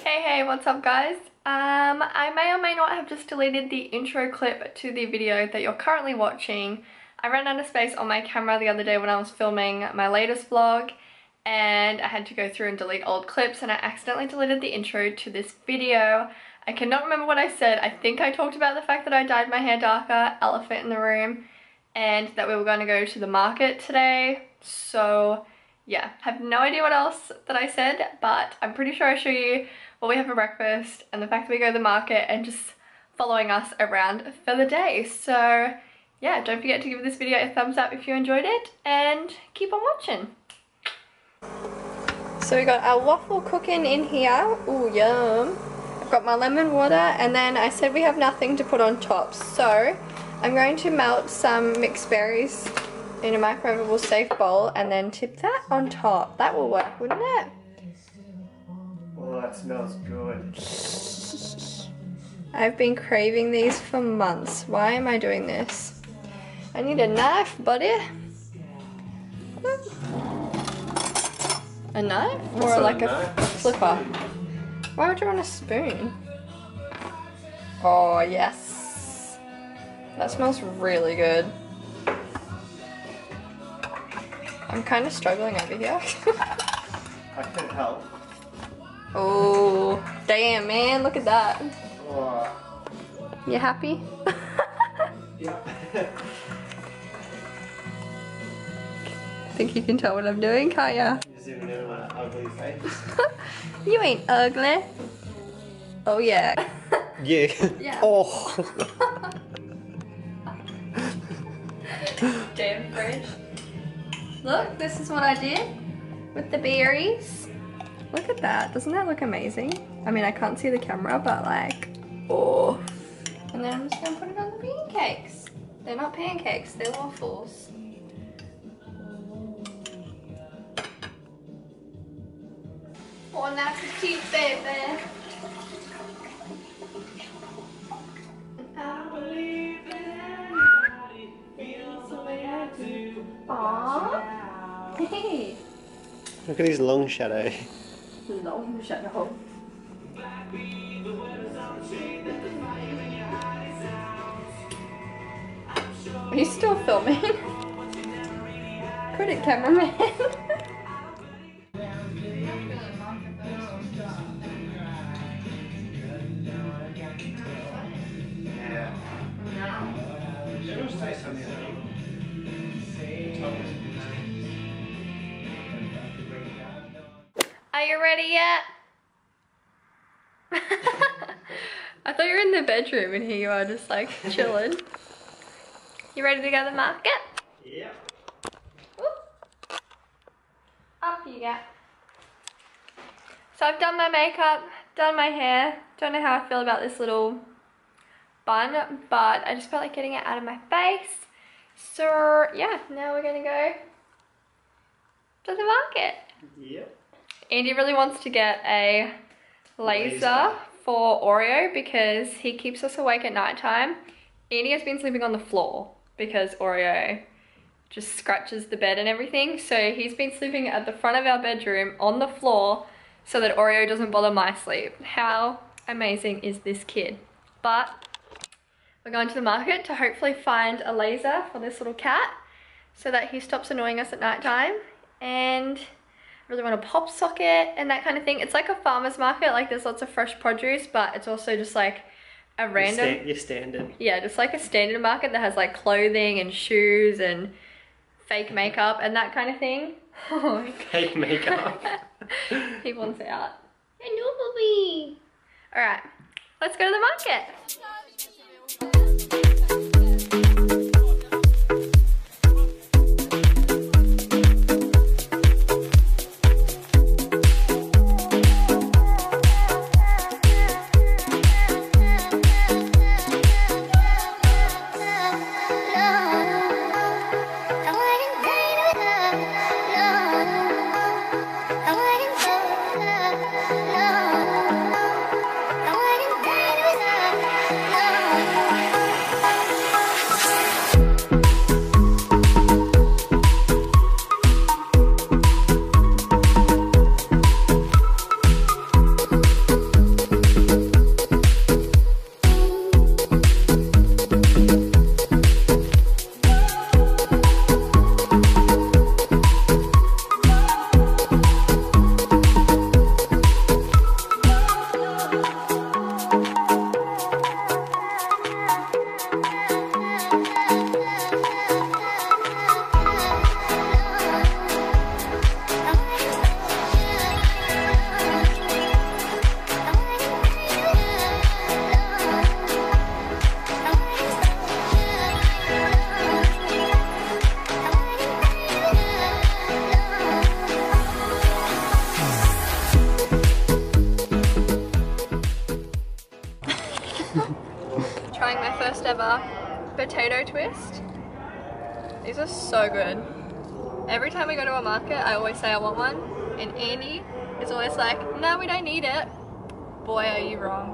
Hey, what's up guys? I may or may not have just deleted the intro clip to the video that you're currently watching. I ran out of space on my camera the other day when I was filming my latest vlog and I had to go through and delete old clips and I accidentally deleted the intro to this video. I cannot remember what I said. I think I talked about the fact that I dyed my hair darker, elephant in the room, and that we were going to go to the market today. So yeah, have no idea what else that I said, but I'm pretty sure I show you what we have for breakfast and the fact that we go to the market and just following us around for the day. So yeah, don't forget to give this video a thumbs up if you enjoyed it and keep on watching. So we got our waffle cooking in here. Ooh, yum. I've got my lemon water and then I said we have nothing to put on top. So I'm going to melt some mixed berries in a microwavable safe bowl and then tip that on top. That will work, wouldn't it? Oh, that smells good. I've been craving these for months. Why am I doing this? I need a knife, buddy. A knife? Or like a flipper? Why would you want a spoon? Oh, yes. That smells really good. I'm kind of struggling over here. I can help. Oh, damn, man, look at that. Oh. You happy? Yeah. Think you can tell what I'm doing, can't ya? Zooming in on my ugly face. You ain't ugly. Oh, yeah. Yeah. Yeah. Oh. Damn fridge. Look, this is what I did with the berries. Look at that. Doesn't that look amazing? I mean, I can't see the camera, but like, oh. And then I'm just gonna put it on the pancakes. They're not pancakes, they're waffles. Bon appetit, baby. I believe that anybody feels the way I do. Aww. Hey. Look at his long shadow. Long shadow. Are you still filming? Credit cameraman. Yeah. She'll say something. Are you ready yet? I thought you were in the bedroom and here you are just like chilling. You ready to go to the market? Yeah. Whoop. Up you go. So I've done my makeup, done my hair. Don't know how I feel about this little bun, but I just felt like getting it out of my face. So yeah, now we're gonna go to the market. Yep. Andy really wants to get a laser for Oreo because he keeps us awake at night time. Andy has been sleeping on the floor because Oreo just scratches the bed and everything. So he's been sleeping at the front of our bedroom on the floor so that Oreo doesn't bother my sleep. How amazing is this kid? But we're going to the market to hopefully find a laser for this little cat so that he stops annoying us at night time. And really want a pop socket and that kind of thing. It's like a farmer's market, like there's lots of fresh produce, but it's also just like a random... Your standard. Yeah, just like a standard market that has like clothing and shoes and fake makeup and that kind of thing. Fake makeup. He wants out. Hello, Bobby. Alright, let's go to the market. ever potato twist. These are so good. Every time we go to a market, I always say I want one, and Andy is always like, no, we don't need it. Boy, are you wrong.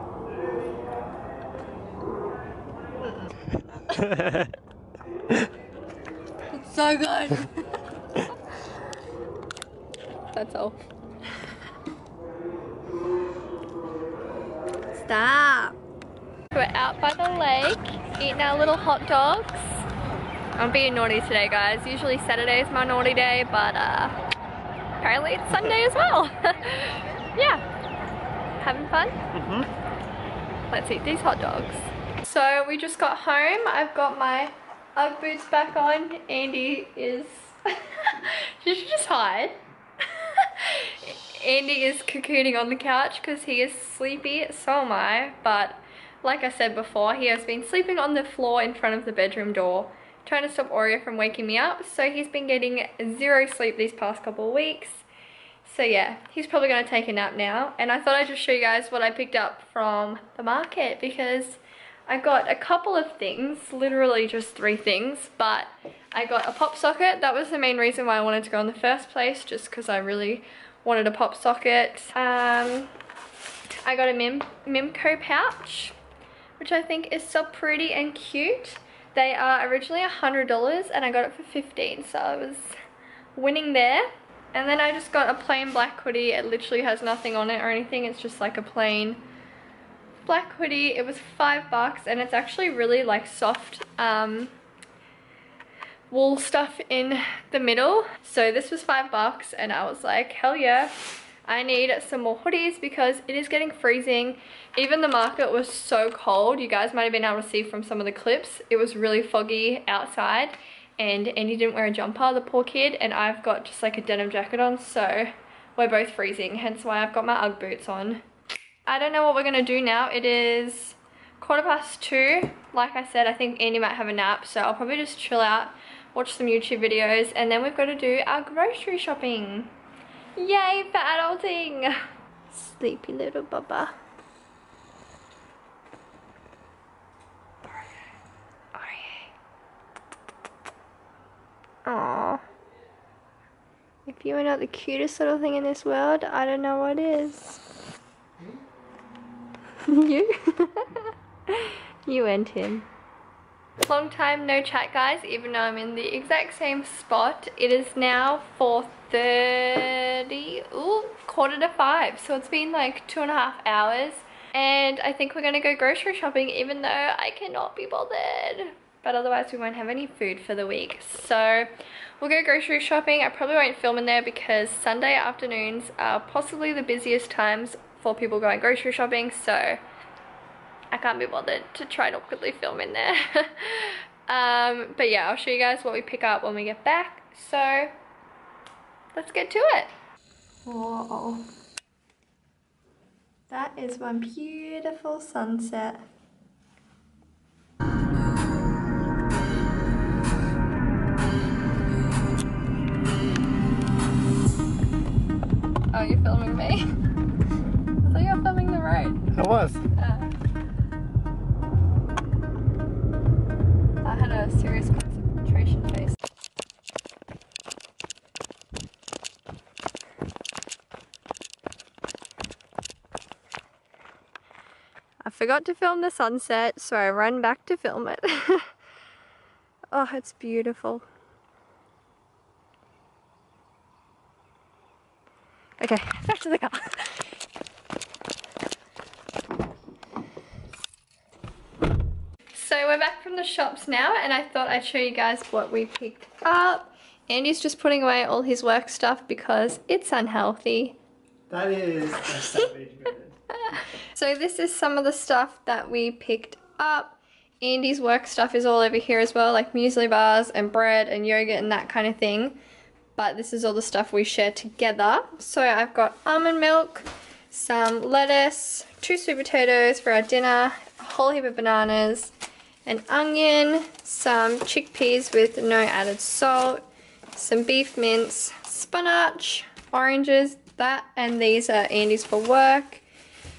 It's so good. That's all. Stop. We're out by the lake, eating our little hot dogs. I'm being naughty today, guys. Usually Saturday is my naughty day, but apparently it's Sunday as well. Yeah. Having fun? Mm-hmm. Let's eat these hot dogs. So we just got home. I've got my Ugg boots back on. Andy is... You should just hide. Andy is cocooning on the couch because he is sleepy. So am I. But like I said before, he has been sleeping on the floor in front of the bedroom door, trying to stop Oreo from waking me up. So he's been getting zero sleep these past couple of weeks. So yeah, he's probably going to take a nap now. And I thought I'd just show you guys what I picked up from the market, because I got a couple of things, literally just 3 things. But I got a pop socket. That was the main reason why I wanted to go in the first place, just because I really wanted a pop socket. I got a Mimco pouch, which I think is so pretty and cute. They are originally $100 and I got it for $15, so I was winning there. And then I just got a plain black hoodie. It literally has nothing on it or anything. It's just like a plain black hoodie. It was $5 and it's actually really like soft wool stuff in the middle. So this was $5 and I was like, hell yeah. I need some more hoodies because it is getting freezing. Even the market was so cold. You guys might have been able to see from some of the clips. It was really foggy outside and he didn't wear a jumper, the poor kid, and I've got just like a denim jacket on, so we're both freezing, hence why I've got my Ugg boots on. I don't know what we're gonna do now. It is 2:15. Like I said, I think Andy might have a nap, so I'll probably just chill out, watch some YouTube videos, and then we've got to do our grocery shopping. Yay for adulting! Sleepy little bubba. Aww. If you are not the cutest little thing in this world, I don't know what is. You? You and him. Long time no chat, guys, even though I'm in the exact same spot. It is now 4:30, ooh, 4:45, so it's been like 2.5 hours, and I think we're gonna go grocery shopping even though I cannot be bothered, but otherwise we won't have any food for the week. So we'll go grocery shopping. I probably won't film in there because Sunday afternoons are possibly the busiest times for people going grocery shopping, so I can't be bothered to try and awkwardly film in there. But yeah, I'll show you guys what we pick up when we get back, so let's get to it. Whoa. That is one beautiful sunset. Oh, you're filming me? I thought you were filming the road. I was. I had a serious concentration face. I forgot to film the sunset, so I ran back to film it. Oh, it's beautiful. Okay, back to the car. So we're back from the shops now, and I thought I'd show you guys what we picked up. Andy's just putting away all his work stuff because it's unhealthy. That is a savage method. So this is some of the stuff that we picked up. Andy's work stuff is all over here as well, like muesli bars and bread and yogurt and that kind of thing. But this is all the stuff we share together. So I've got almond milk, some lettuce, 2 sweet potatoes for our dinner, a whole heap of bananas, an onion, some chickpeas with no added salt, some beef mince, spinach, oranges, that and these are Andy's for work,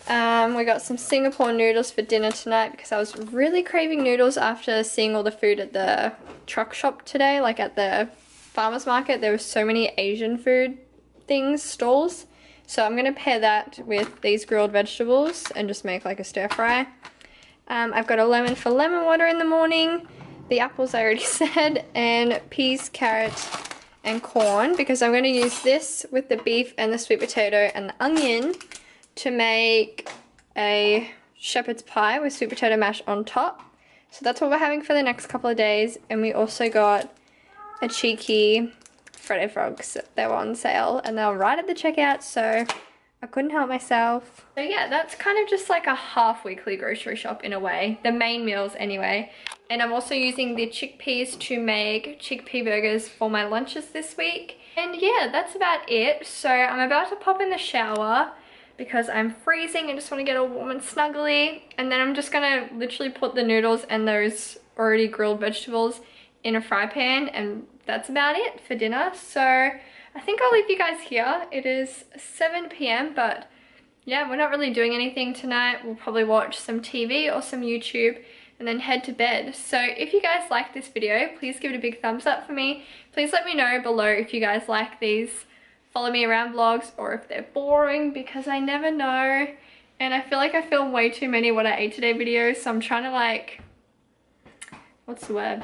We got some Singapore noodles for dinner tonight because I was really craving noodles after seeing all the food at the truck shop today, like at the farmer's market. There were so many Asian food things, stalls. So I'm gonna pair that with these grilled vegetables and just make like a stir fry. I've got a lemon for lemon water in the morning. The apples I already said, and peas, carrots, and corn, because I'm gonna use this with the beef and the sweet potato and the onion to make a shepherd's pie with sweet potato mash on top. So that's what we're having for the next couple of days. And we also got a cheeky Freddo Frogs. They were on sale and they were right at the checkout, so I couldn't help myself. So yeah, that's kind of just like a half weekly grocery shop in a way. The main meals anyway. And I'm also using the chickpeas to make chickpea burgers for my lunches this week. And yeah, that's about it. So I'm about to pop in the shower because I'm freezing and just want to get all warm and snuggly. And then I'm just gonna literally put the noodles and those already grilled vegetables in a fry pan, and that's about it for dinner. So I think I'll leave you guys here. It is 7 p.m, but yeah, we're not really doing anything tonight. We'll probably watch some TV or some YouTube and then head to bed. So if you guys like this video, please give it a big thumbs up for me. Please let me know below if you guys like these follow me around vlogs or if they're boring, because I never know. And I feel like I film way too many what I ate today videos, so I'm trying to like, what's the word?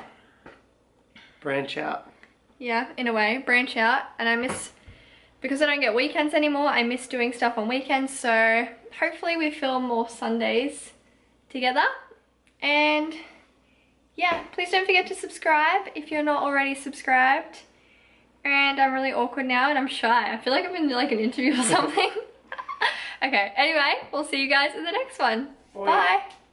Branch out. Yeah, in a way, branch out. And I miss, because I don't get weekends anymore, I miss doing stuff on weekends. So hopefully we film more Sundays together. And yeah, please don't forget to subscribe if you're not already subscribed. And I'm really awkward now and I'm shy. I feel like I'm in like an interview or something. Okay, anyway, we'll see you guys in the next one. Bye.